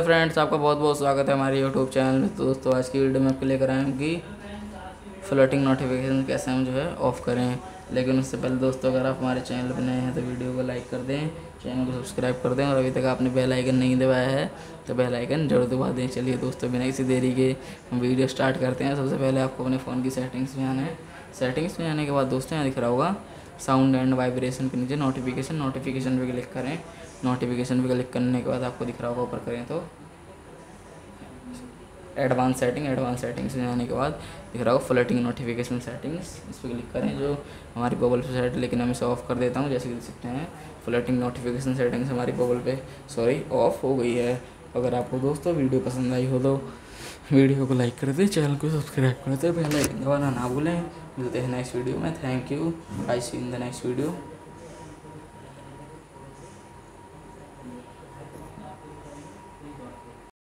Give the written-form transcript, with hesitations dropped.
Friends, आपका बहुत बहुत स्वागत है हमारे यूट्यूब चैनल में। तो दोस्तों, आज की वीडियो में आपको लेकर आए हैं कि फ्लर्टिंग नोटिफिकेशन कैसे हम जो है ऑफ़ करें। लेकिन उससे पहले दोस्तों, अगर आप हमारे चैनल पर नए हैं तो वीडियो को लाइक कर दें, चैनल को सब्सक्राइब कर दें और अभी तक आपने बेल आइकन नहीं दबाया है तो बेल आइकन जरूर दबा दें। चलिए दोस्तों, बिना किसी देरी के हम वीडियो स्टार्ट करते हैं। सबसे पहले आपको अपने फ़ोन की सेटिंग्स में आना है। सेटिंग्स में आने के बाद दोस्तों, यहाँ दिख रहा होगा साउंड एंड वाइब्रेशन के नीचे नोटिफिकेशन पे क्लिक करें। नोटिफिकेशन पे क्लिक करने के बाद आपको दिख रहा होगा, ऊपर करें तो एडवांस सेटिंग्स में आने के बाद दिख रहा होगा फ्लर्टिंग नोटिफिकेशन सेटिंग्स। इस पर क्लिक करें, जो हमारी बबल पे सेट, लेकिन हम इसे ऑफ़ कर देता हूँ। जैसे कि देख सकते हैं, फ्लर्टिंग नोटिफिकेशन सेटिंग्स हमारी बबल पे ऑफ़ हो गई है। अगर आपको दोस्तों वीडियो पसंद आई हो तो वीडियो को लाइक कर दें, चैनल को सब्सक्राइब कर दें, बेल आइकन दबाना ना भूलें। मिलते हैं नेक्स्ट वीडियो में। Thank you, I see in the next video.